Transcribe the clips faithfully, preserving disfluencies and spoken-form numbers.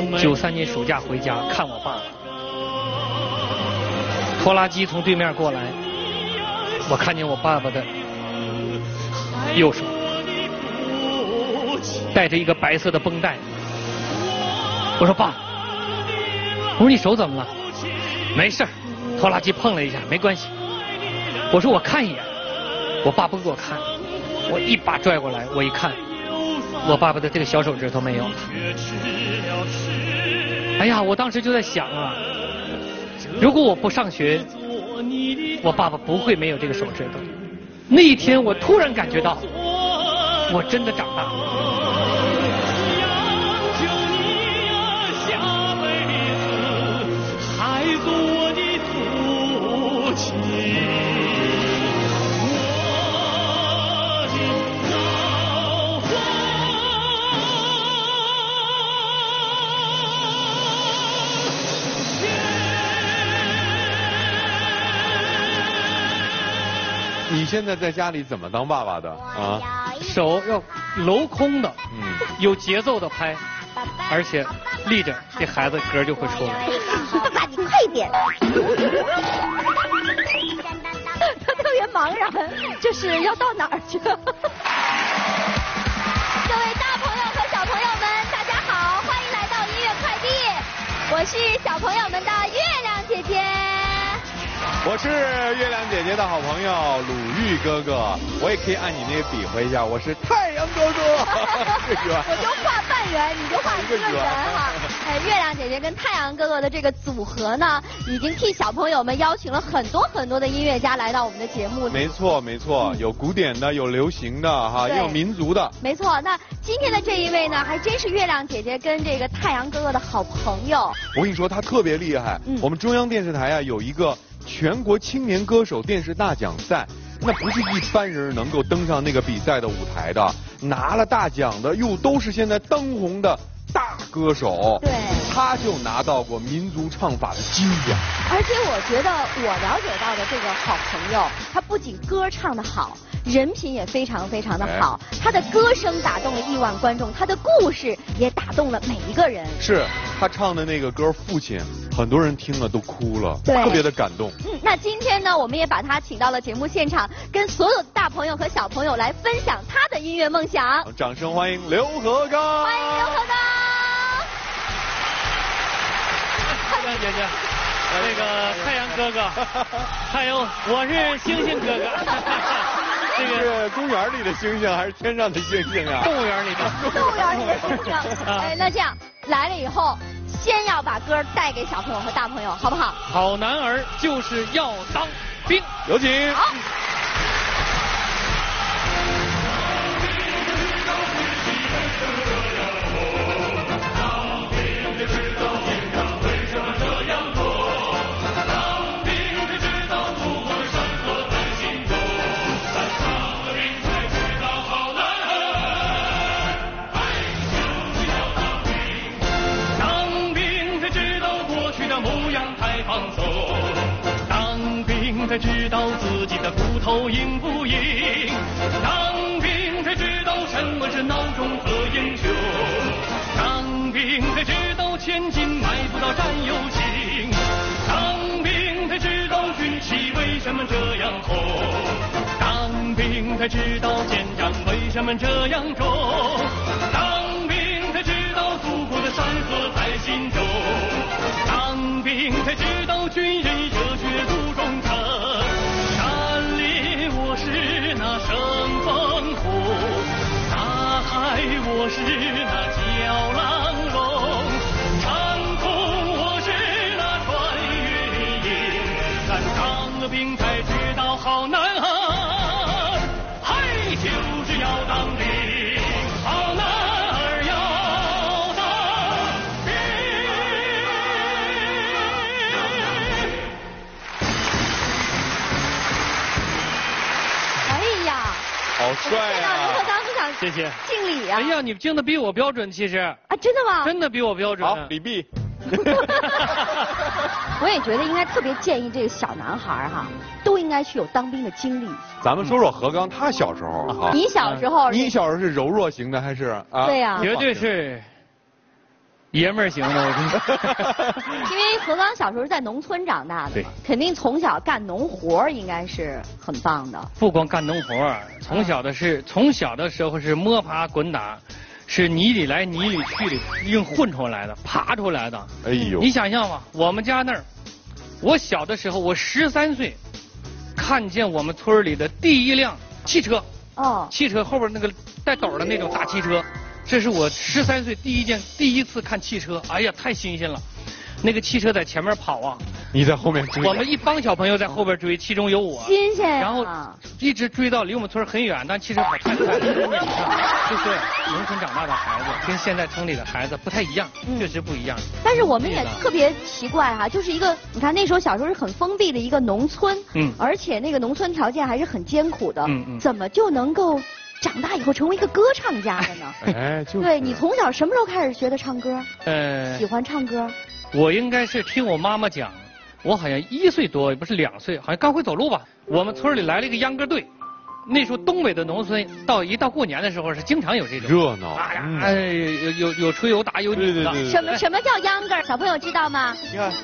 九三年暑假回家看我爸，拖拉机从对面过来，我看见我爸爸的右手带着一个白色的绷带。我说爸，我说你手怎么了？没事儿，拖拉机碰了一下，没关系。我说我看一眼，我爸不给我看，我一把拽过来，我一看，我爸爸的这个小手指头没有了。哎呀，我当时就在想啊，如果我不上学，我爸爸不会没有这个手指头。那一天我突然感觉到，我真的长大了。 你现在在家里怎么当爸爸的啊？ 手要镂空的，嗯，有节奏的拍，而且立着，这孩子嗝就会出来。 爸爸，你快点！ 他特别茫然，就是要到哪儿去？各位大朋友和小朋友们，大家好，欢迎来到音乐快递，我是小朋友们的月亮姐姐。 我是月亮姐姐的好朋友鲁豫哥哥，我也可以按你那个比划一下，我是太阳哥哥。 我就画半圆，你就画一个圆哈。哎，月亮姐姐跟太阳哥哥的这个组合呢，已经替小朋友们邀请了很多很多的音乐家来到我们的节目里。 没错没错，有古典的，有流行的哈，也有民族的。 没错，那今天的这一位呢，还真是月亮姐姐跟这个太阳哥哥的好朋友。 我跟你说，他特别厉害。嗯、我们中央电视台啊有一个全国青年歌手电视大奖赛，那不是一般人能够登上那个比赛的舞台的，拿了大奖的又都是现在当红的大歌手。 对， 他就拿到过民族唱法的金奖。 而且我觉得我了解到的这个好朋友，他不仅歌唱得好，人品也非常非常的好。哎、他的歌声打动了亿万观众，他的故事也打动了每一个人。 是他唱的那个歌《父亲》，很多人听了都哭了， 对， 特别的感动。 嗯，那今天呢，我们也把他请到了节目现场，跟所有大朋友和小朋友来分享他的音乐梦想。 掌声欢迎刘和刚！ 欢迎刘和刚！ 月亮姐姐，那个太阳哥哥，还有我是星星哥哥。 这个是公园里的星星还是天上的星星啊？ 动物园里的。 动物园里的星星。哎，那这样来了以后，先要把歌带给小朋友和大朋友，好不好？ 好男儿就是要当兵， 有请。 好。 才知道自己的骨头硬不硬，当兵才知道什么是孬种和英雄，当兵才知道千金买不到战友情，当兵才知道军旗为什么这样红，当兵才知道舰长为什么这样重，当兵才知道祖国的山河在心中，当兵才知道军人热血如忠诚。我是那骄浪龙，长空我是那穿越鹰，但当了兵才知道好男儿，嗨，就是要当兵，好男儿要当兵。哎呀， 好帅啊！ 谢谢， 敬礼啊！ 哎呀，你敬的比我标准，其实啊，真的吗？ 真的比我标准。 好，李碧。 我也觉得应该特别建议这个小男孩哈，都应该去有当兵的经历。 咱们说说和刚他小时候哈。 你小时候？ 你小时候是柔弱型的还是啊？ 对呀， 绝对是爷们儿型的，我跟你说。 因为何刚小时候是在农村长大的， 对， 肯定从小干农活应该是很棒的。 不光干农活，从小的是从小的时候是摸爬滚打，是泥里来泥里去的，硬混出来的，爬出来的。 哎呦， 你想象吧，我们家那儿，我小的时候，我十三岁，看见我们村里的第一辆汽车。 哦， 汽车后边那个带斗的那种大汽车，这是我十三岁第一件第一次看汽车，哎呀，太新鲜了。那个汽车在前面跑啊， 你在后面追。 我们一帮小朋友在后边追，其中有我。 新鲜呀。 然后一直追到离我们村很远，但汽车跑太快了。就是农村长大的孩子，跟现在城里的孩子不太一样， 嗯、 确实不一样。 但是我们也特别奇怪哈、啊，就是一个你看那时候小时候是很封闭的一个农村，嗯，而且那个农村条件还是很艰苦的，嗯嗯，怎么就能够长大以后成为一个歌唱家的呢？ 哎，就对你从小什么时候开始学的唱歌？ 呃， 喜欢唱歌。 我应该是听我妈妈讲，我好像一岁多，也不是两岁，好像刚会走路吧。我们村里来了一个秧歌队，那时候东北的农村到一到过年的时候是经常有这种热闹， 哎呀，嗯、哎有有有吹有打有扭的。 对对对对什么什么叫秧歌？小朋友知道吗？ 你看，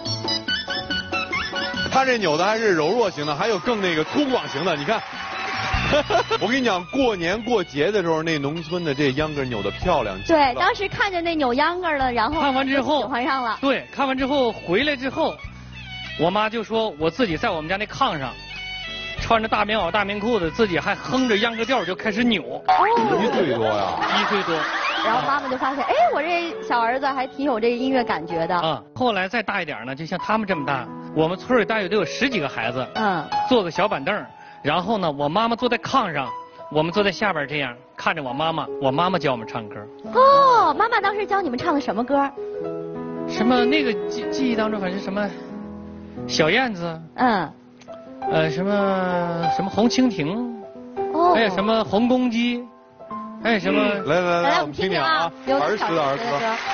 他这扭的还是柔弱型的，还有更那个粗犷型的，你看。我跟你讲，过年过节的时候，那农村的这秧歌扭得漂亮。 对，当时看着那扭秧歌了，然后看完之后喜欢上了。 对，看完之后回来之后，我妈就说我自己在我们家那炕上，穿着大棉袄、大棉裤子，自己还哼着秧歌调就开始扭。 哦， 一岁多呀， 一岁多。 然后妈妈就发现，哎，我这小儿子还挺有这个音乐感觉的。 啊、嗯，后来再大一点呢，就像他们这么大，我们村里大约都有十几个孩子。 嗯。 坐个小板凳。然后呢，我妈妈坐在炕上，我们坐在下边这样看着我妈妈，我妈妈教我们唱歌。 哦，妈妈当时教你们唱的什么歌？ 什么那个记记忆当中，反正什么小燕子， 嗯， 呃什么什么红蜻蜓，哦，还有什么红公鸡，还有什么？ 嗯、来来来， 来我们听听啊， 儿时的儿歌。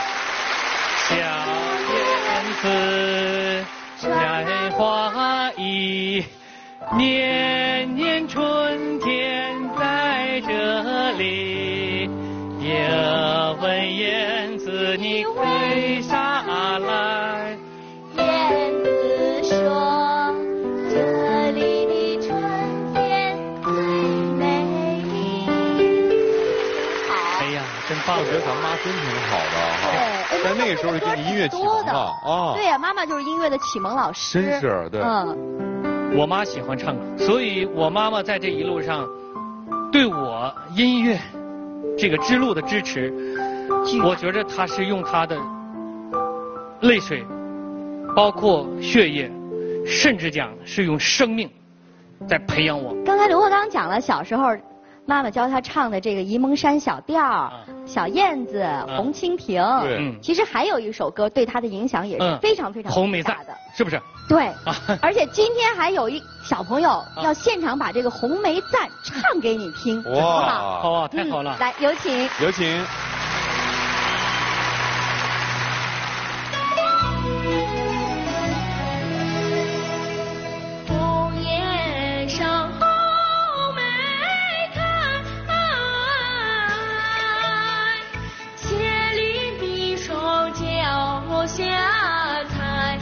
小燕子摘花衣。年年春天在这里，也问燕子你为啥来？ 燕子说，这里的春天最美丽。好。 哎呀，真棒！ 我觉得咱妈真挺好的哈。对，在那个时候就给你音乐启蒙了啊。 对呀，妈妈就是音乐的启蒙老师。 真是对。嗯。 我妈喜欢唱歌，所以我妈妈在这一路上对我音乐这个之路的支持，我觉得她是用她的泪水，包括血液，甚至讲是用生命在培养我。 刚才刘鹤刚讲了小时候妈妈教他唱的这个沂蒙山小调、啊、小燕子、啊、红蜻蜓。 对、 嗯，其实还有一首歌对他的影响也是非常非常大的。 红梅赞是不是？ 对，而且今天还有一小朋友要现场把这个《红梅赞》唱给你听， 哇， 好不好？ 好啊，太好了！ 嗯、来，有请， 有请。 红叶上红梅开，千里碧霜脚下踩。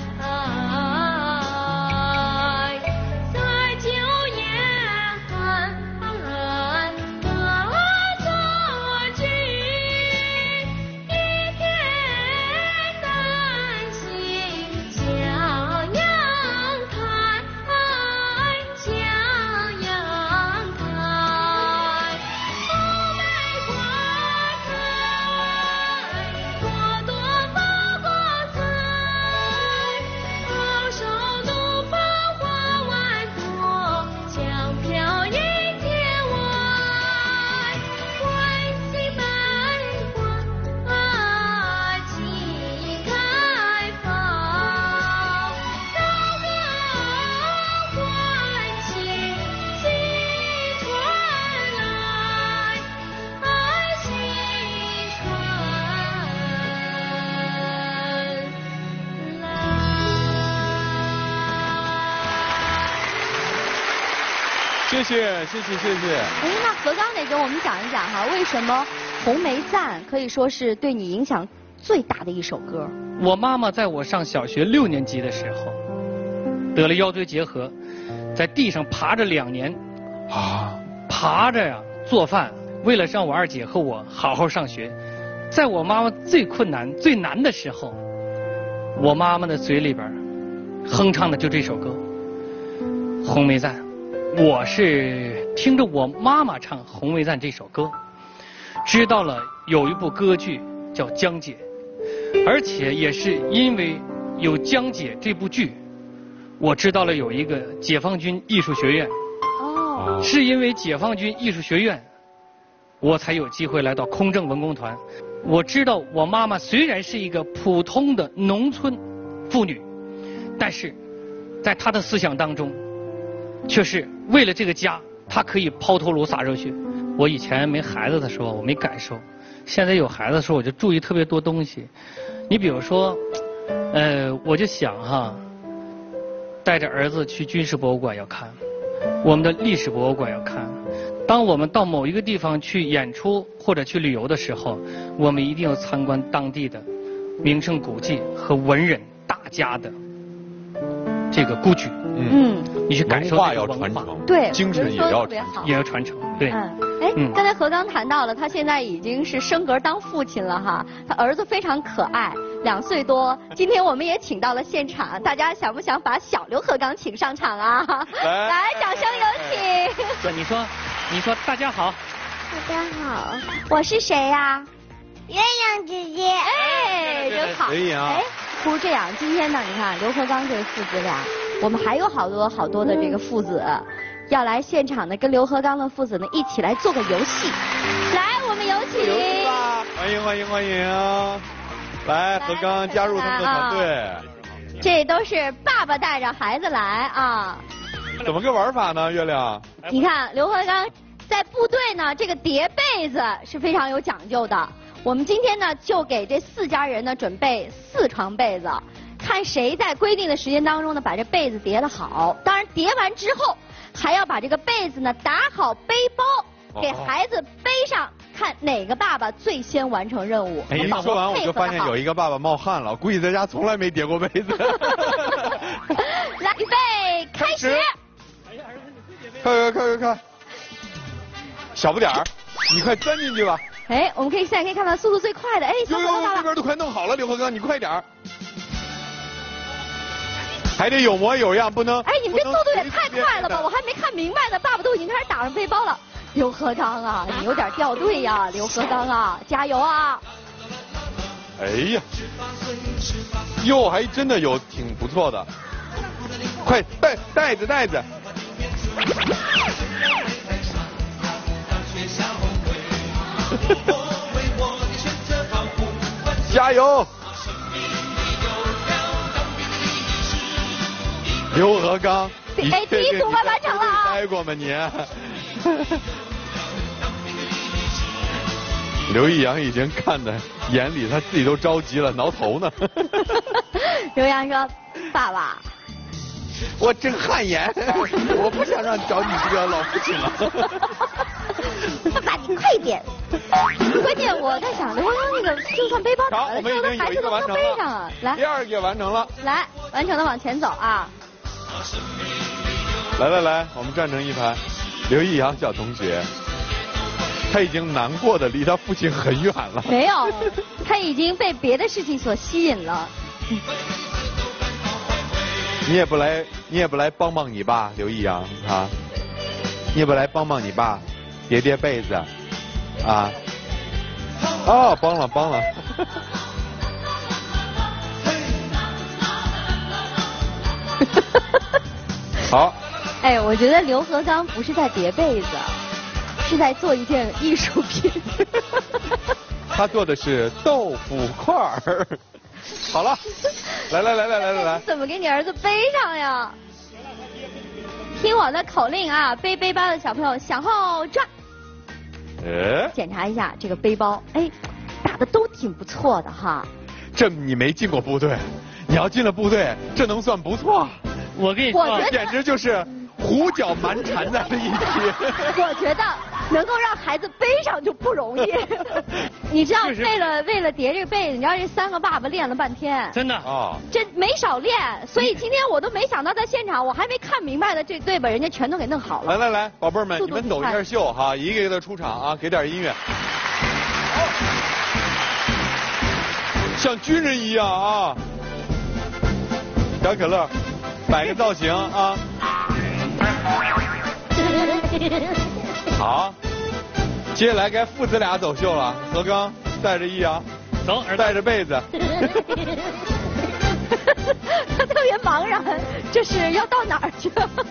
谢谢谢谢谢谢。 哎，那何刚得跟我们讲一讲哈，为什么《红梅赞》可以说是对你影响最大的一首歌？ 我妈妈在我上小学六年级的时候得了腰椎结核，在地上爬着两年， 啊， 爬着呀做饭，为了让我二姐和我好好上学。在我妈妈最困难、最难的时候，我妈妈的嘴里边哼唱的就这首歌《红梅赞》。我是听着我妈妈唱《红梅赞》这首歌，知道了有一部歌剧叫《江姐》，而且也是因为有《江姐》这部剧，我知道了有一个解放军艺术学院。 哦， 是因为解放军艺术学院，我才有机会来到空政文工团。我知道我妈妈虽然是一个普通的农村妇女，但是在她的思想当中，却是为了这个家，她可以抛头颅洒热血。我以前没孩子的时候，我没感受；现在有孩子的时候，我就注意特别多东西。你比如说，呃，我就想哈，带着儿子去军事博物馆要看，我们的历史博物馆要看。当我们到某一个地方去演出或者去旅游的时候，我们一定要参观当地的名胜古迹和文人大家的这个故居。 嗯， 你去感受文化这个文化， 要传承， 对， 精神也要传承。 也要传承。对， 嗯，哎， 嗯刚才何刚谈到了，他现在已经是升格当父亲了哈，他儿子非常可爱，两岁多。今天我们也请到了现场，大家想不想把小刘和刚请上场啊？ 来来，掌声有请。 对，你说，你说大家好， 大家好，我是谁呀、鸳鸯姐姐。哎，真好。 可以啊哎，不如这样，今天呢，你看刘和刚这父子俩，我们还有好多好多的这个父子。要来现场呢，跟刘和刚的父子呢一起来做个游戏。来，我们有请。 游戏吧，欢迎欢迎欢迎！来，何刚加入他们的团队。 这都是爸爸带着孩子来啊。 怎么个玩法呢？月亮？ 你看刘和刚在部队呢，这个叠被子是非常有讲究的。我们今天呢，就给这四家人呢准备四床被子，看谁在规定的时间当中呢把这被子叠得好。当然叠完之后，还要把这个被子呢打好背包，给孩子背上，看哪个爸爸最先完成任务。 哎，一说完我就发现有一个爸爸冒汗了，估计在家从来没叠过被子。 来，预备，开始。 快快快快快！小不点儿，你快钻进去吧。 哎，我们可以现在可以看到速度最快的，哎，小呦呦， 宝宝爸爸。 这边都快弄好了，刘和刚，你快点儿。还得有模有样，不能。 哎，你们这速度也太快了吧！我还没看明白呢，爸爸都已经开始打上背包了。刘和刚啊，你有点掉队呀，刘和刚啊，加油啊！ 哎呀，哟，还真的有挺不错的。快带袋子袋子。加油！刘和刚，你哎，第一组快完成了啊！ 待过吗你？刘易阳已经看在眼里，他自己都着急了，挠头呢。 刘洋说：“爸爸， 我真汗颜，我不想让找你这个老父亲了。” 爸爸，你快点！关键我在想，刘和刚那个就算背包打了，最后孩子都能背上啊！来， 第二个也完成了。 来，完成的往前走啊！ 来来来，我们站成一排。刘易阳小同学，他已经难过的离他父亲很远了。 没有，他已经被别的事情所吸引了。 你也不来，你也不来帮帮你爸刘易阳啊？你也不来帮帮你爸，叠叠被子啊？哦，帮了帮了。好。 哎，我觉得刘和刚不是在叠被子，是在做一件艺术品。 他做的是豆腐块儿。好了，来来来来来来来， 怎么给你儿子背上呀？听我的口令啊，背背包的小朋友向后转。 哎， 检查一下这个背包，哎，打的都挺不错的哈。 这你没进过部队，你要进了部队，这能算不错。 我跟你说， 我觉得简直就是胡搅蛮缠在了一起。 我觉得能够让孩子背上就不容易。你知道，为了为了叠这个被子，你知道这三个爸爸练了半天。 真的啊， 这没少练，所以今天我都没想到在现场，我还没看明白的这对把人家全都给弄好了。 来来来，宝贝儿们， 速度你们抖一下袖哈，一个一个的出场啊，给点音乐。像军人一样啊！小可乐，摆个造型啊！好，接下来该父子俩走秀了。何刚带着易阳， 走，儿子带着被子。 他特别茫然，这是要到哪儿去？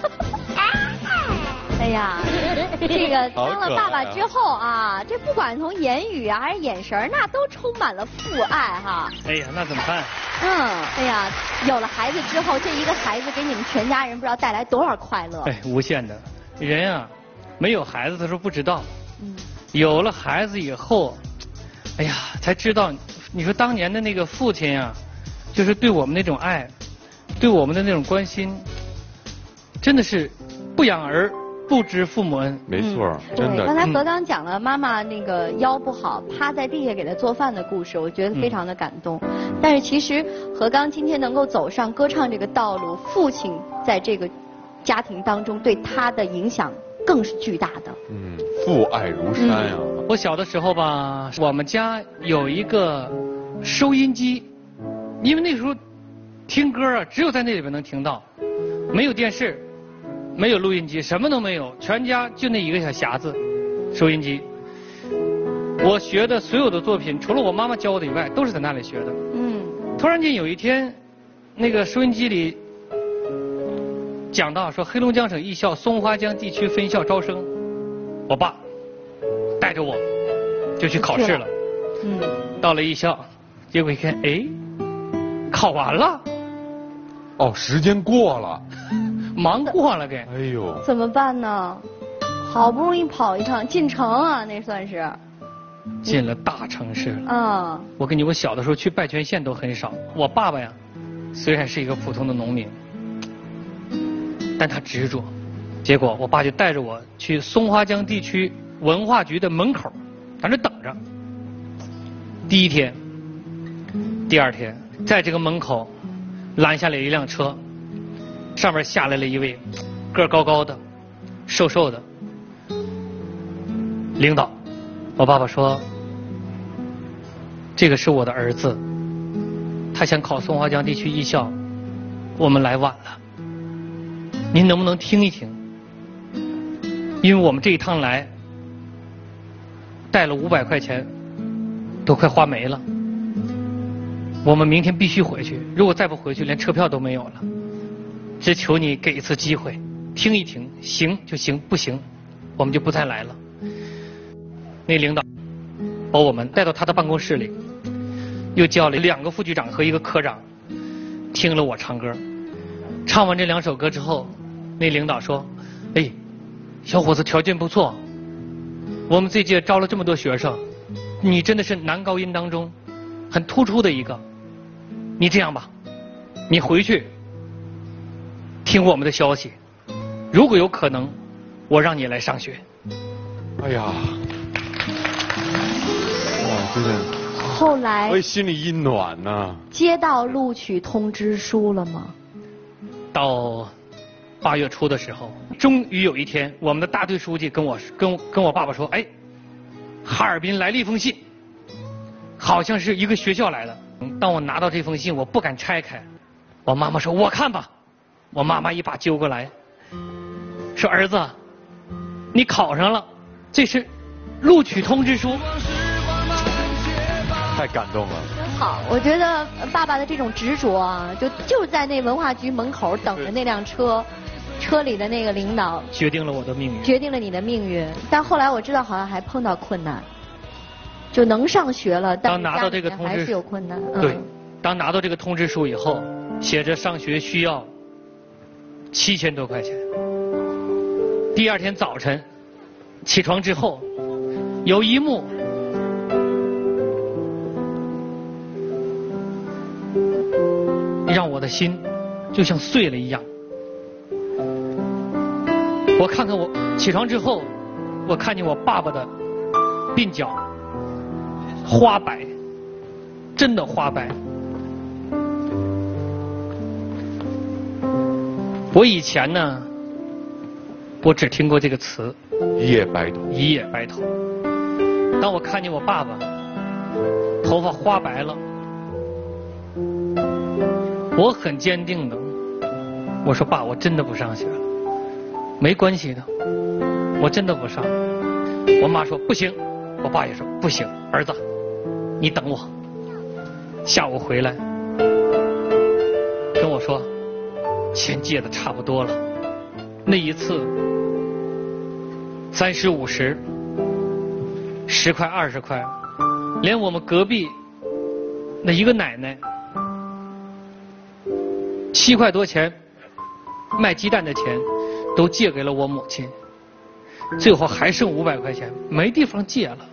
哎呀，这个当了爸爸之后啊，这不管从言语啊还是眼神，那都充满了父爱哈。 哎呀，那怎么办？ 嗯，哎呀，有了孩子之后，这一个孩子给你们全家人不知道带来多少快乐。 哎，无限的。人啊，没有孩子的时候不知道， 嗯， 有了孩子以后，哎呀，才知道。你说当年的那个父亲啊，就是对我们那种爱，对我们的那种关心，真的是不养儿不知父母恩。 没错， 嗯、 真的。 刚才何刚讲了妈妈那个腰不好，趴在地下给他做饭的故事，我觉得非常的感动。嗯、但是其实何刚今天能够走上歌唱这个道路，父亲在这个家庭当中对他的影响更是巨大的。 嗯，父爱如山呀、啊嗯。我小的时候吧，我们家有一个收音机，因为那时候听歌啊，只有在那里边能听到，没有电视。没有录音机，什么都没有，全家就那一个小匣子，收音机。我学的所有的作品，除了我妈妈教我的以外，都是在那里学的。嗯。突然间有一天，那个收音机里讲到说黑龙江省艺校松花江地区分校招生，我爸带着我就去考试了。嗯。到了艺校，结果一看，哎，考完了。 哦，时间过了。 忙过了给， 哎呦， 怎么办呢？好不容易跑一趟进城啊，那算是进了大城市了。 啊， 我跟你，我小的时候去拜泉县都很少。我爸爸呀，虽然是一个普通的农民，但他执着。结果我爸就带着我去松花江地区文化局的门口，在那等着。第一天，第二天，在这个门口拦下来一辆车。上面下来了一位个儿高高的、瘦瘦的领导。我爸爸说：“这个是我的儿子，他想考松花江地区艺校，我们来晚了，您能不能听一听？因为我们这一趟来带了五百块钱，都快花没了。我们明天必须回去，如果再不回去，连车票都没有了。只求你给一次机会，听一听，行就行，不行，我们就不再来了。”那领导把我们带到他的办公室里，又叫了两个副局长和一个科长，听了我唱歌。唱完这两首歌之后，那领导说：“哎，小伙子条件不错，我们这届招了这么多学生，你真的是男高音当中很突出的一个。你这样吧，你回去听我们的消息，如果有可能，我让你来上学。” 哎呀，哇，真的。 后来我心里一暖呐。 接到录取通知书了吗？ 到八月初的时候，终于有一天，我们的大队书记跟我跟跟我爸爸说：“哎，哈尔滨来了一封信，好像是一个学校来的。”当我拿到这封信，我不敢拆开。我妈妈说：“我看吧。”我妈妈一把揪过来，说：“儿子，你考上了，这是录取通知书。” 太感动了。 真好，我觉得爸爸的这种执着啊，就就在那文化局门口等着那辆车，车里的那个领导决定了我的命运， 决定了你的命运。但后来我知道好像还碰到困难，就能上学了，但拿到这个通知还是有困难。嗯、 对，当拿到这个通知书以后，写着上学需要七千多块钱。第二天早晨起床之后，有一幕让我的心就像碎了一样。我看看我起床之后， 我看见我爸爸的鬓角花白，真的花白。我以前呢，我只听过这个词一夜白头。 一夜白头。当我看见我爸爸头发花白了，我很坚定的，我说爸，我真的不上学了，没关系的，我真的不上。我妈说不行，我爸也说不行，儿子，你等我。下午回来跟我说，钱借的差不多了。那一次三十五十，十块二十块，连我们隔壁那一个奶奶七块多钱卖鸡蛋的钱都借给了我母亲，最后还剩五百块钱，没地方借了。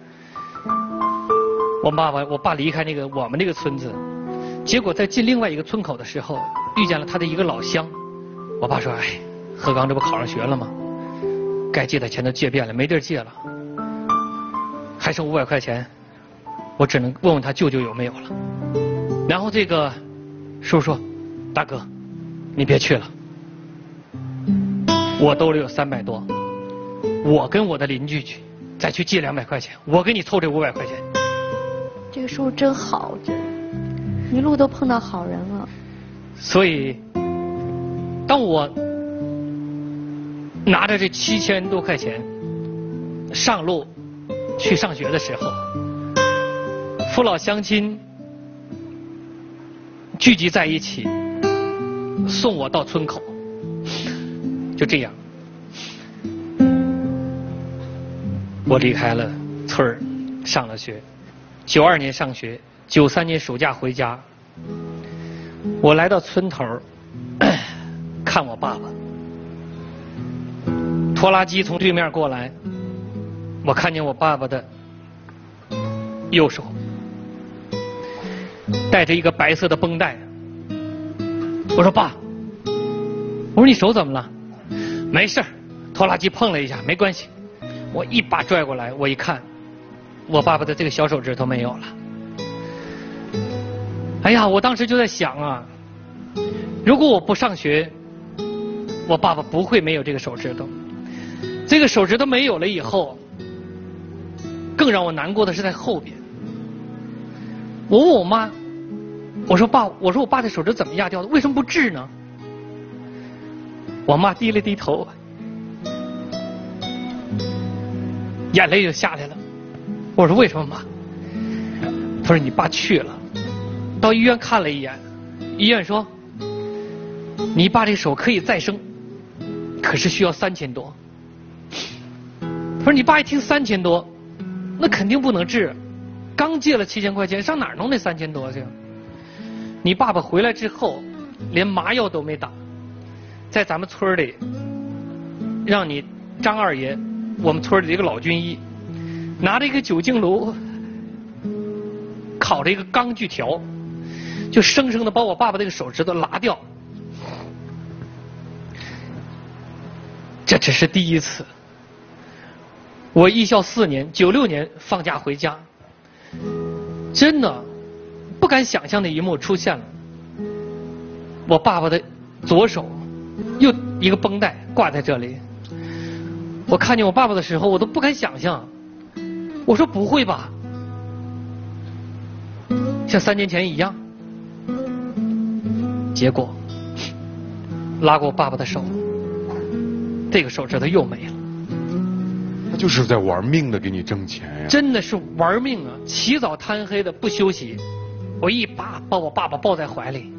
我爸爸，我爸离开那个我们那个村子，结果在进另外一个村口的时候，遇见了他的一个老乡。我爸说：“哎，何刚这不考上学了吗？该借的钱都借遍了，没地儿借了，还剩五百块钱，我只能问问他舅舅有没有了。”然后这个叔叔，大哥，你别去了，我兜里有三百多，我跟我的邻居去，再去借两百块钱，我给你凑这五百块钱。 这个叔叔真好，这一路都碰到好人了。 所以，当我拿着这七千多块钱上路去上学的时候，父老乡亲聚集在一起，送我到村口。就这样，我离开了村儿，上了学。九二年上学，九三年暑假回家。我来到村头看我爸爸，拖拉机从对面过来，我看见我爸爸的右手带着一个白色的绷带。我说爸，我说你手怎么了？没事，拖拉机碰了一下，没关系。我一把拽过来，我一看，我爸爸的这个小手指头没有了。哎呀，我当时就在想啊，如果我不上学，我爸爸不会没有这个手指头。这个手指头没有了以后，更让我难过的是在后边。我问我妈，我说爸，我说我爸的手指怎么压掉的？为什么不治呢？我妈低了低头，眼泪就下来了。我说为什么妈？她说你爸去了，到医院看了一眼，医院说你爸这手可以再生，可是需要三千多。他说你爸一听三千多，那肯定不能治，刚借了七千块钱，上哪儿弄那三千多去？你爸爸回来之后，连麻药都没打，在咱们村里，让你张二爷，我们村里的一个老军医，拿着一个酒精炉，烤着一个钢锯条，就生生的把我爸爸这个手指头拉掉。这只是第一次。我艺校四年，九六年放假回家，真的不敢想象的一幕出现了。我爸爸的左手又一个绷带挂在这里，我看见我爸爸的时候，我都不敢想象。我说不会吧，像三年前一样。结果拉过我爸爸的手，这个手指头又没了。 他就是在玩命的给你挣钱呀！ 真的是玩命啊！起早贪黑的不休息，我一把把我爸爸抱在怀里。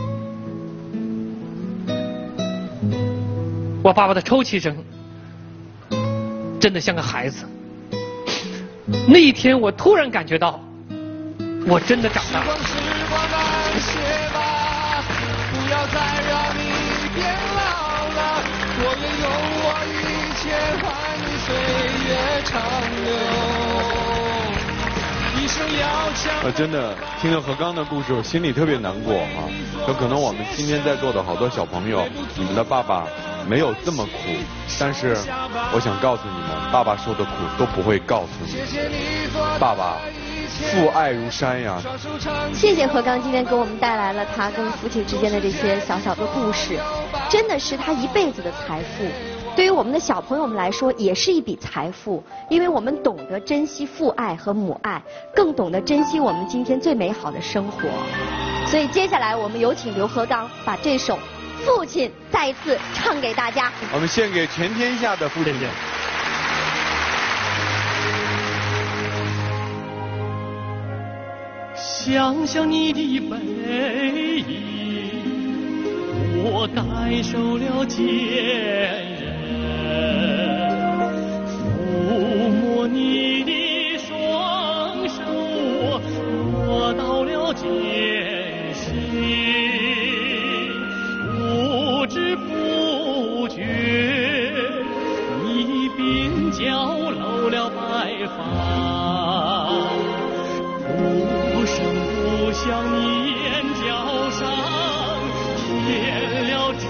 我爸爸的抽泣声真的像个孩子。那一天我突然感觉到，我真的长大了。 时光慢些吧，不要再让你变老了，我也用我一切换你岁月长流。一生呃，真的听了何刚的故事，我心里特别难过哈、啊。有可能我们今天在座的好多小朋友，你们的爸爸没有这么苦，但是我想告诉你们，爸爸受的苦都不会告诉你。爸爸父爱如山呀。 谢谢何刚今天给我们带来了他跟父亲之间的这些小小的故事，真的是他一辈子的财富。对于我们的小朋友们来说，也是一笔财富，因为我们懂得珍惜父爱和母爱，更懂得珍惜我们今天最美好的生活。所以接下来我们有请刘和刚把这首《父亲》再一次唱给大家。 我们献给全天下的父亲。 谢谢。 想想你的背影，我感受了坚韧；抚摸你的双手，我摸到了艰辛。不知不觉，你鬓角露了白发。不声不响，你眼角上添了皱。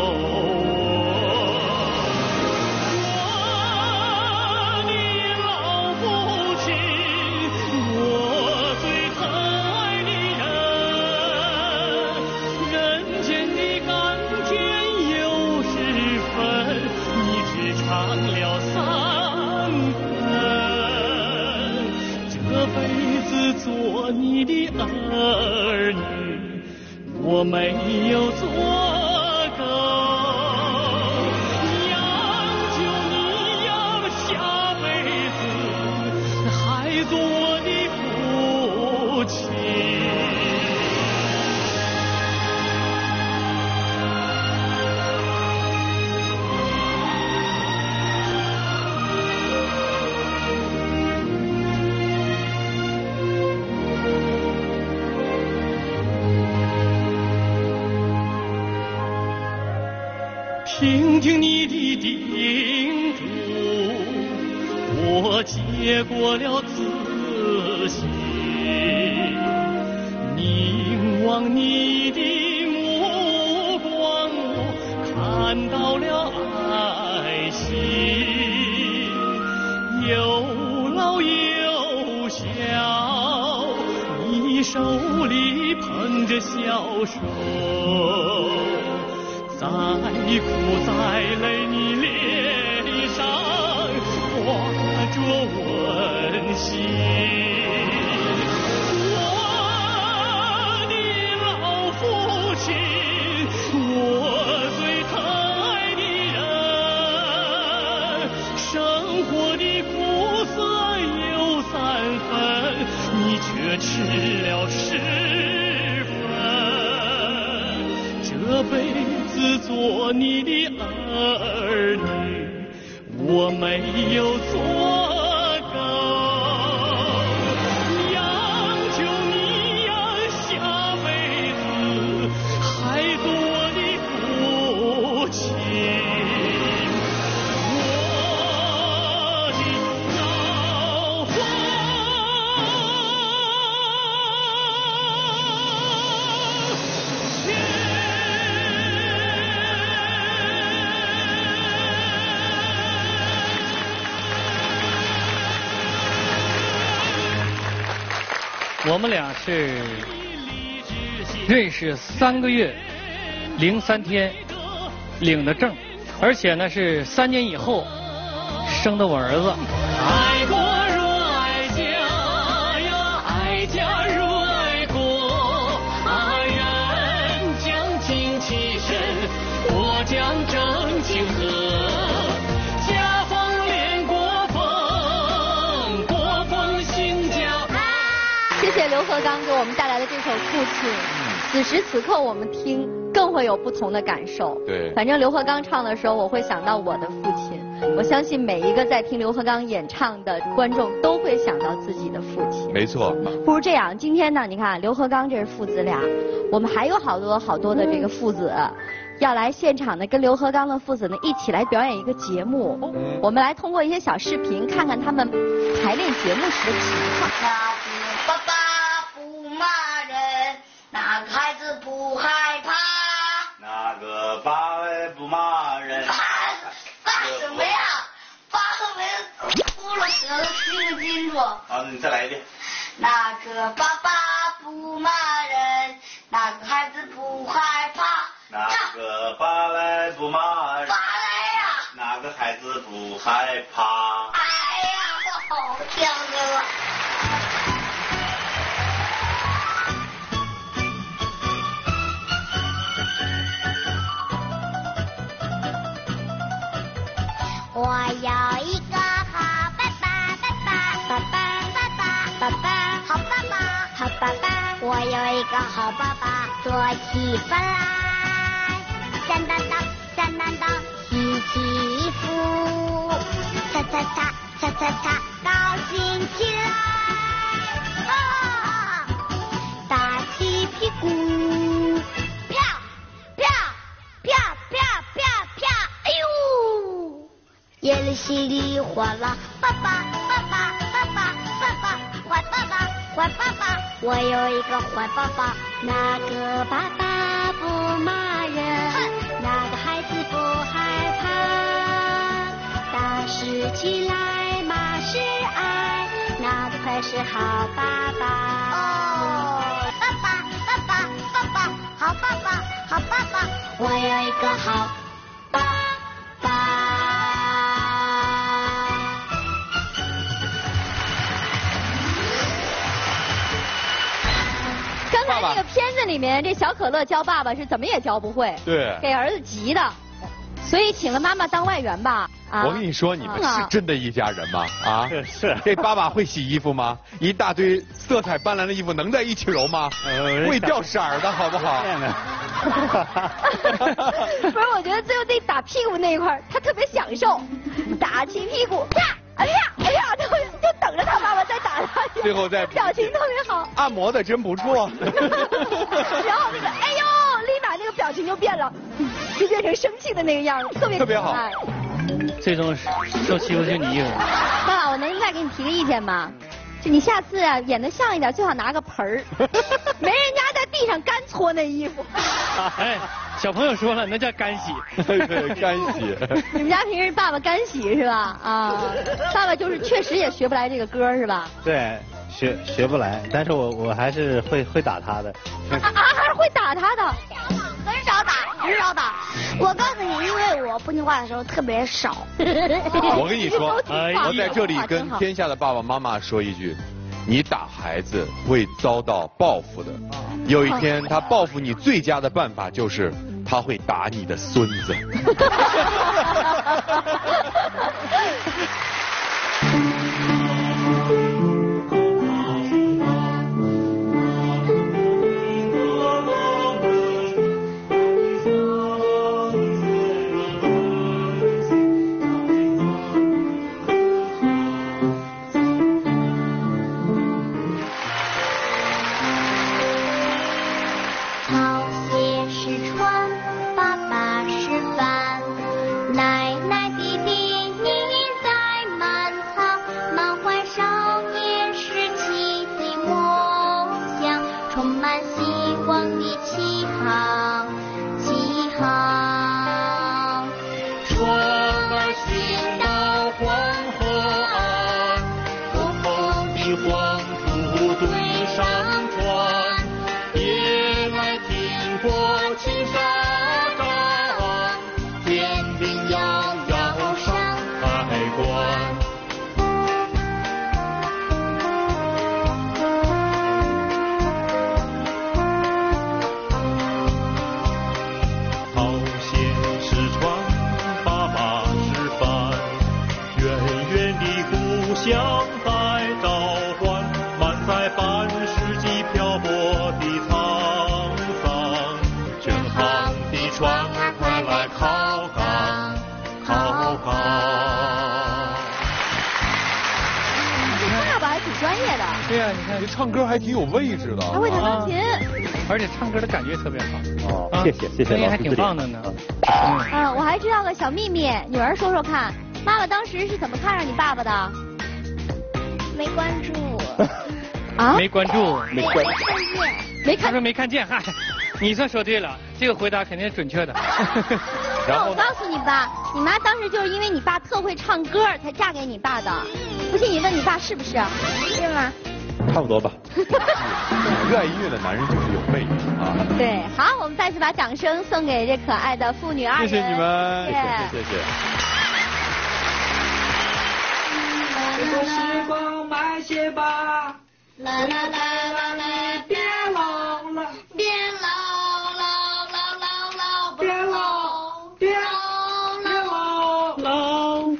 我的老父亲，我最疼爱的人，人间的甘甜有十分，你只尝了三分。这辈子做你的儿女，我没有做够，央求你呀，下辈子还做我的父亲。听听你的叮嘱，我接过了自信。凝望你的目光，我看到了爱心。有老有小，你手里捧着小手。再苦再累，你脸上挂着温馨。我的老父亲，我最疼爱的人，生活的苦涩有三分，你却吃了十分。这辈子做你的儿女，我没有做够，央求你呀，下辈子还做我的父亲。我的老父亲。 我们俩是认识三个月零三天领的证，而且呢是三年以后生的我儿子。 爱国如爱家呀，爱家如爱国，啊，人将精气神，我将真情和。家风连国风，国风兴家。 谢谢刘和刚给我们带来的这首《父亲》，此时此刻我们听更会有不同的感受。 对， 反正刘和刚唱的时候，我会想到我的父亲。我相信每一个在听刘和刚演唱的观众都会想到自己的父亲。 没错。 不如这样，今天呢，你看刘和刚这是父子俩，我们还有好多好多的这个父子。要来现场呢，跟刘和刚的父子呢一起来表演一个节目。嗯、我们来通过一些小视频，看看他们排练节目时的情况。 孩子不害怕？ 哪个爸不骂人？ 爸爸什么呀？爸都没哭了，舌头听不清楚。 好，那你再来一遍。 哪个爸爸不骂人？哪个孩子不害怕？ 哪个爸来不骂人？ 爸来呀！ 哪个孩子不害怕？ 哎呀，我好听了。我有一个好爸爸，爸爸，爸爸，爸爸，爸爸，好爸爸，好爸爸。我有一个好爸爸，做起饭来，响当当，响当当，洗起服，擦擦擦，擦擦擦，高兴起来，啊，打起屁股，啪啪啪啪啪啪，哎呦！夜里稀里哗啦，爸爸爸爸爸爸爸爸，坏爸爸坏爸爸，我有一个坏爸爸，那个爸爸不骂人，那个孩子不害怕，打是起来，骂是爱，那个才是好爸爸。哦，爸爸爸爸爸爸，好爸爸好爸爸，我有一个好爸爸。 刚才那个片子里面，这小可乐教爸爸是怎么也教不会， 对， 给儿子急的，所以请了妈妈当外援吧。啊， 我跟你说，你们是真的一家人吗？啊， 是是。 这爸爸会洗衣服吗？一大堆色彩斑斓的衣服能在一起揉吗？ 呃会掉色儿的好不好？ 不是，我觉得最后那打屁股那一块儿，他特别享受，打起屁股，啪，哎呀，哎呀，就就等着他爸爸再打他。 最后再表情特别好。 按摩的真不错。 然后那个，哎呦，立马那个表情就变了，就变成生气的那个样子，特别特别好。 最终受欺负就你一个人。 爸爸，我能再给你提个意见吗？就你下次啊演得像一点，最好拿个盆儿，没人家在地上干搓那衣服。 哎，小朋友说了，那叫干洗。 干洗。 你们家平时爸爸干洗是吧？啊，爸爸就是确实也学不来这个歌是吧？ 对，学学不来，但是我我还是会会打他的。 啊啊，还是会打他的。 很少打，很少打。我告诉你，因为我不听话的时候特别少。 我跟你说， 哎我在这里跟天下的爸爸妈妈说一句，你打孩子会遭到报复的。有一天他报复你最佳的办法就是他会打你的孙子。对呀、啊，你看，唱歌还挺有位置的， 还会弹钢琴， 而且唱歌的感觉特别好。 哦，啊、谢谢谢谢， 声音还挺棒的呢。 嗯，啊，我还知道个小秘密，女儿说说看，妈妈当时是怎么看上你爸爸的？ 没关注。 啊？ 没关注， 没关注。 没看。 他说没看见，嗨，你算说对了，这个回答肯定是准确的。 那我告诉你吧，你妈当时就是因为你爸特会唱歌才嫁给你爸的。不信你问你爸是不是？是吗？ 差不多吧。 热爱音乐的男人就是有魅力啊。 对，好，我们再次把掌声送给这可爱的父女二人。 谢谢你们， 谢谢谢谢。 这个时光慢些吧， 啦啦啦啦啦， 别老了， 别老老老老老， 别老，别老老。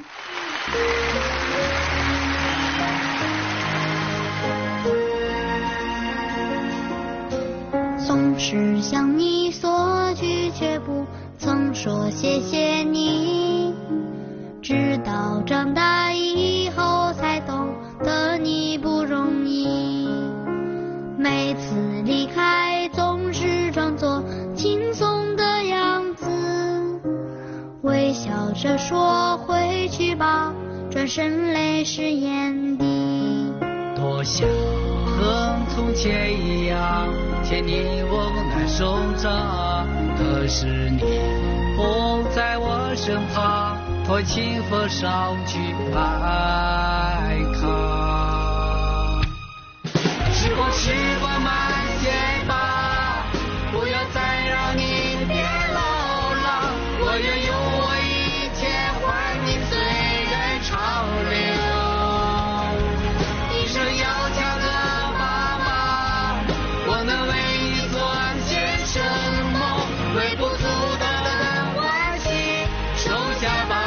总是向你索取，却不曾说谢谢你。直到长大以后，才懂得你不容易。每次离开，总是装作轻松的样子，微笑着说回去吧，转身泪湿眼底。 多想和从前一样牵你我难手掌，可是你不在我身旁，托清风捎去哀抗。时光时光慢些吧，不要再让你变老了，我愿用我一切换你岁月长流。一生要强的妈妈，我能为你做些什么？微不足道的关系收下吧。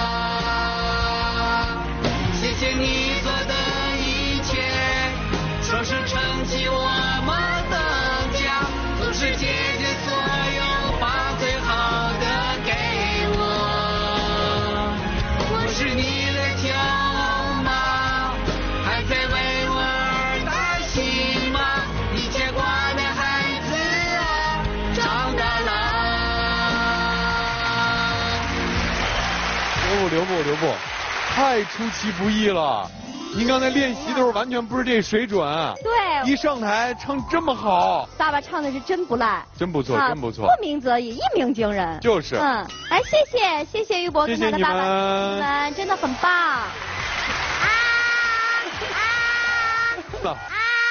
谢谢你做的一切，说是撑起我们的家，总是姐姐所有，把最好的给我。我是你的舅妈，还在为我而担心吗？你牵挂的孩子啊，长大了。 刘部，刘部，刘部，太出其不意了！您刚才练习的时候完全不是这水准。 对。 一上台唱这么好。 爸爸唱的是真不赖。 真不错， 啊、 真不错。 不鸣则已，一鸣惊人。 就是。 嗯，来，谢谢，谢谢玉博跟他的爸爸， 谢谢你们， 你们真的很棒。啊啊啊！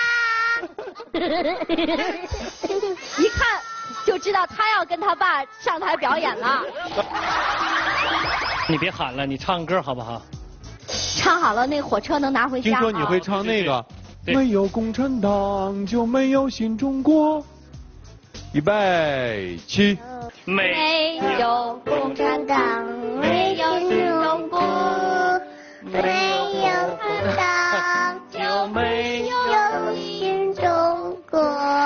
一看就知道他要跟他爸上台表演了。 你别喊了，你唱歌好不好？ 唱好了，那火车能拿回家。 听说你会唱那个，没有共产党就没有新中国。预备起。 没有共产党，没有新中国， 没有共产党就没有新中国。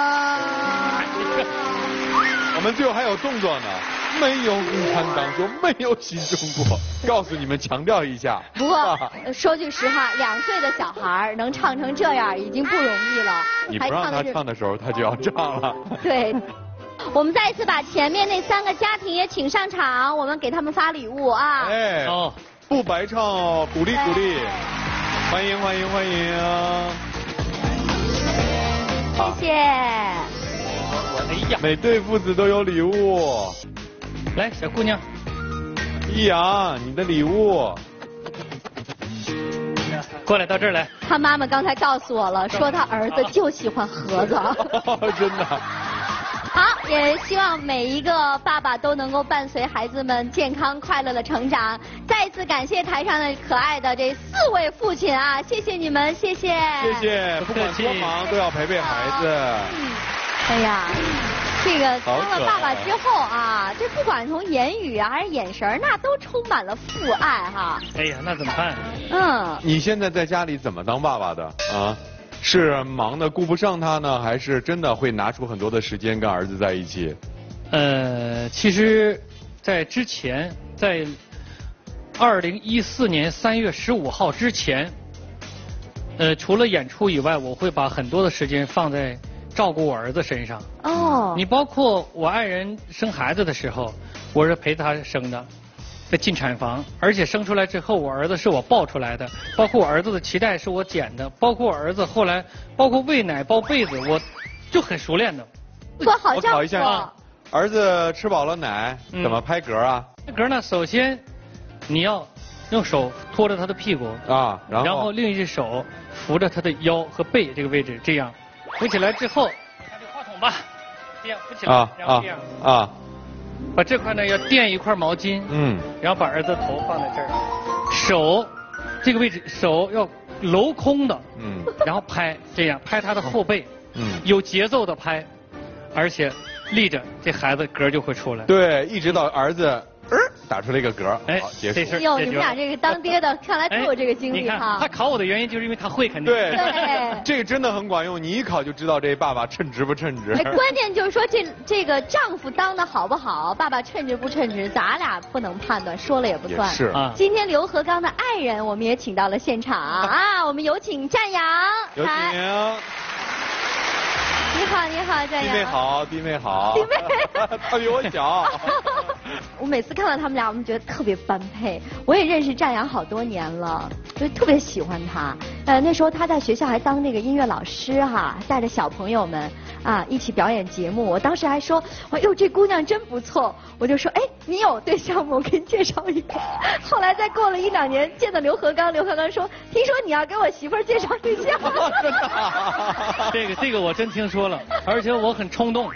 我们最后还有动作呢。没有共产党就没有新中国，告诉你们，强调一下。 不过说句实话，两岁的小孩能唱成这样已经不容易了。 你不让他唱的时候，他就要唱了。 对，我们再一次把前面那三个家庭也请上场，我们给他们发礼物啊。 哎，哦，不白唱哦，鼓励鼓励，欢迎欢迎欢迎。 谢谢。 哎呀，每对父子都有礼物。 来，小姑娘， 易阳，你的礼物， 过来到这儿来。 他妈妈刚才告诉我了，说他儿子就喜欢盒子。 真的。 好，也希望每一个爸爸都能够伴随孩子们健康快乐的成长。再次感谢台上的可爱的这四位父亲啊，谢谢你们，谢谢。 谢谢，不管多忙都要陪陪孩子。 嗯，哎呀。这个当了爸爸之后啊，这不管从言语啊还是眼神，那都充满了父爱哈。 哎呀，那怎么办？ 嗯。 你现在在家里怎么当爸爸的啊？是忙的顾不上他呢，还是真的会拿出很多的时间跟儿子在一起？ 呃，其实，在之前，在二零一四年三月十五号之前，呃，除了演出以外，我会把很多的时间放在照顾我儿子身上。 哦。 你包括我爱人生孩子的时候，我是陪他生的，在进产房，而且生出来之后，我儿子是我抱出来的，包括我儿子的脐带是我剪的，包括我儿子后来，包括喂奶、包被子，我就很熟练的。 做好我丈夫。 考一下，儿子吃饱了奶， 嗯怎么拍嗝啊？ 这嗝呢，首先你要用手托着他的屁股， 啊，然后然后另一只手扶着他的腰和背这个位置，这样扶起来之后，看这话筒吧，这样扶起来， 啊啊然后这样， 啊， 把这块呢要垫一块毛巾， 嗯， 然后把儿子头放在这儿，手这个位置手要镂空的， 嗯， 然后拍这样拍他的后背， 嗯， 有节奏的拍，而且立着，这孩子嗝就会出来。 对，一直到儿子呃打出了一个嗝， 哎好，结束这事。儿哟， 解决了你们俩这个当爹的，看来都有这个经你看历哈他。考我的原因就是因为他会，肯定。 对对这个真的很管用，你一考就知道这爸爸称职不称职。 哎，关键就是说这这个丈夫当的好不好，爸爸称职不称职，咱俩不能判断，说了也不算。 也是啊， 今天刘和刚的爱人，我们也请到了现场啊，我们有请战阳。 有请来你好，你好，战弟阳。 妹好，弟妹好。 弟妹他比我小。 我每次看到他们俩，我们觉得特别般配。我也认识战阳好多年了，就特别喜欢他。呃，那时候他在学校还当那个音乐老师哈，带着小朋友们啊一起表演节目。我当时还说，哎呦这姑娘真不错。我就说，哎，你有对象吗？我给你介绍一个。后来再过了一两年，见到刘和刚，刘和刚说，听说你要给我媳妇儿介绍对象。 真的啊。 这个这个我真听说了，而且我很冲动。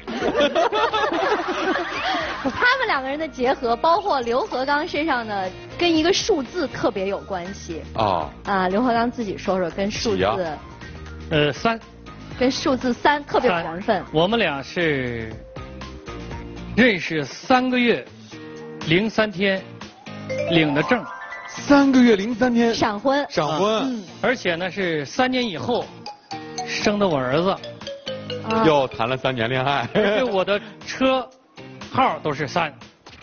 他们两个人的结合，包括刘和刚身上呢，跟一个数字特别有关系。 哦， 啊，刘和刚自己说说，跟数字， 几啊呃，三跟数字三特别有缘分。 我们俩是认识三个月零三天领的证， 三个月零三天闪婚。 闪婚， 嗯， 而且呢是三年以后生的我儿子， 啊又谈了三年恋爱。 而且我的车号都是三。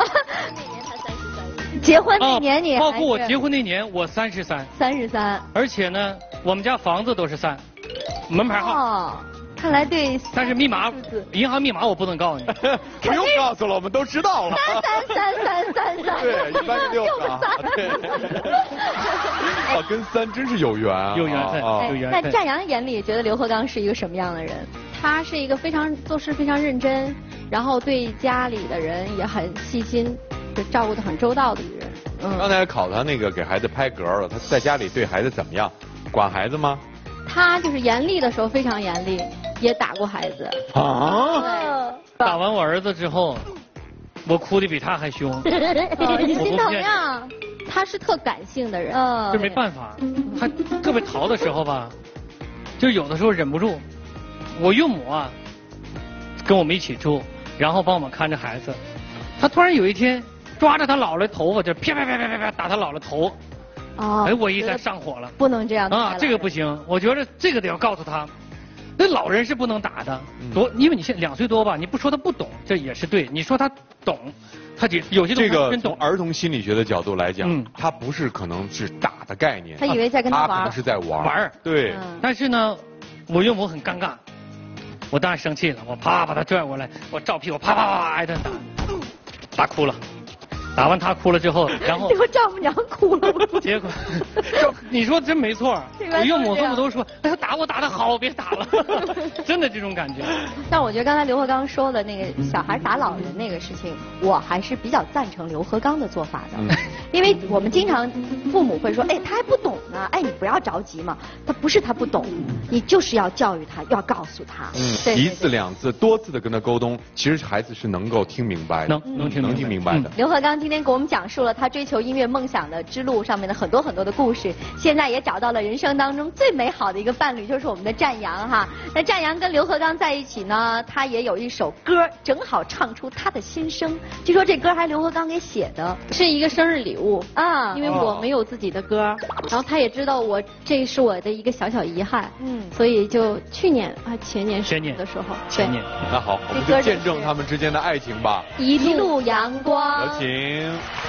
结婚那年你还是包括我结婚那年我三十三， 三十三。 而且呢我们家房子都是三，门牌号。 哦，看来对。 但是密码数字， 银行密码我不能告诉你。 不用告诉了，我们都知道了。 三三三三三三。 对，一般是六个啊。对。啊，跟三真是有缘啊。 有缘分啊有缘分在战阳眼里，觉得刘和刚是一个什么样的人？ 他是一个非常做事非常认真，然后对家里的人也很细心，就照顾得很周到的一个人。嗯， 刚才考他那个给孩子拍嗝了，他在家里对孩子怎么样？管孩子吗？ 他就是严厉的时候非常严厉，也打过孩子。 啊？ 打完我儿子之后，我哭的比他还凶。 呃你心疼我不骗呀，他是特感性的人。 嗯这没办法，他特别淘的时候吧，就有的时候忍不住。我岳母啊，跟我们一起住，然后帮我们看着孩子。他突然有一天抓着他姥姥的头发，就啪啪啪啪啪啪打他姥姥头。 哦。 哎，我一下上火了。 不能这样啊，这个不行，我觉得这个得要告诉他。那老人是不能打的，多，因为你现在两岁多吧，你不说他不懂，这也是对；你说他懂，他就有些东这个西真懂。 从儿童心理学的角度来讲， 嗯他不是可能是打的概念， 他以为在跟他玩他可能是在玩。 玩儿对。 嗯但是呢，我岳母很尴尬，我当然生气了，我啪把他拽过来，我照屁股啪啪啪啪挨他打，打哭了。打完他哭了之后，然后结果丈母娘哭了。 结果，你说真没错，我岳母他们都说，哎呀打我打得好，别打了，真的这种感觉。 但我觉得刚才刘和刚说的那个小孩打老人那个事情，我还是比较赞成刘和刚的做法的， 嗯因为我们经常父母会说，哎，他还不懂呢，哎，你不要着急嘛，他不是他不懂，你就是要教育他，要告诉他， 嗯， 对一次两次多次的跟他沟通，其实孩子是能够听明白的， 能能听能听明白的。 刘和刚今天给我们讲述了他追求音乐梦想的之路上面的很多很多的故事，现在也找到了人生当中最美好的一个伴侣，就是我们的战阳哈。那战阳跟刘和刚在一起呢，他也有一首歌，正好唱出他的心声。据说这歌还刘和刚给写的， 是一个生日礼物啊， 因为我没有自己的歌，然后他也知道我这是我的一个小小遗憾， 嗯， 所以就去年啊前年前年的时候， 前年。 那好，我们就见证他们之间的爱情吧。 一路阳光， 有请。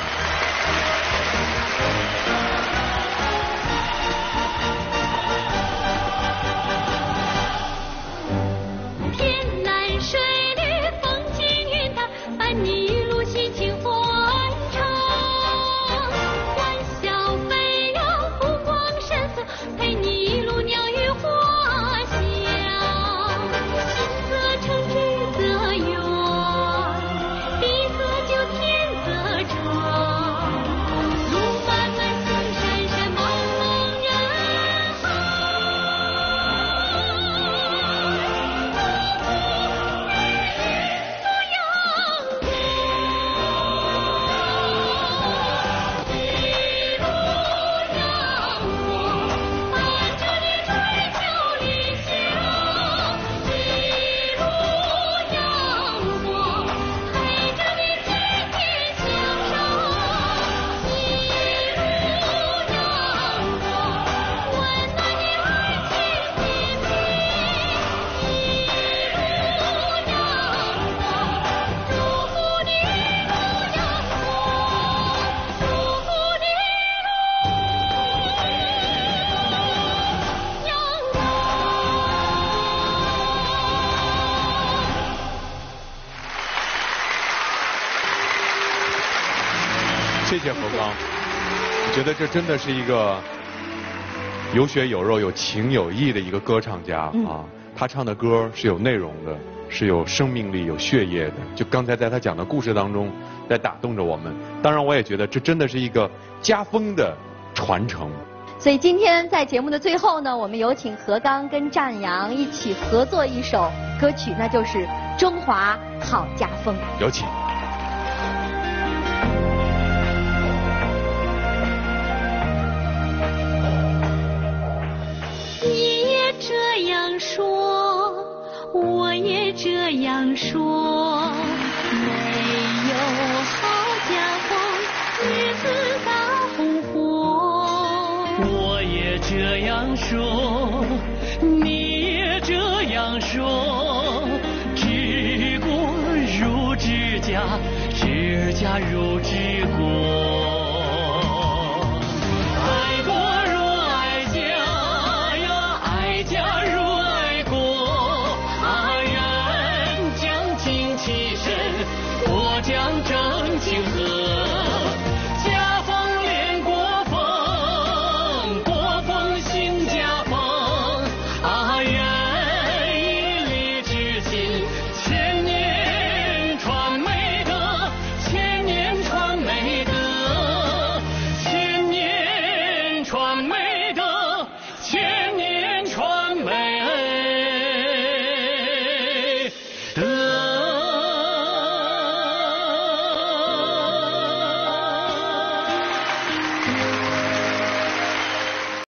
天蓝水绿风轻云淡，伴你一路心情欢畅。欢笑飞扬，湖光山色，陪你一路鸟语花香。心则谢何刚，我觉得这真的是一个有血有肉、有情有义的一个歌唱家啊。他唱的歌是有内容的，是有生命力、有血液的。就刚才在他讲的故事当中，在打动着我们。当然，我也觉得这真的是一个家风的传承。 所以今天在节目的最后呢，我们有请何刚跟战阳一起合作一首歌曲，那就是《中华好家风》。 有请。 你也这样说，我也这样说，没有好家风，日子大红火。 我也这样说，你也这样说，治国如治家，治家如治国。爱国如爱家呀，爱家如爱国。啊，人将精气神，国将正气和。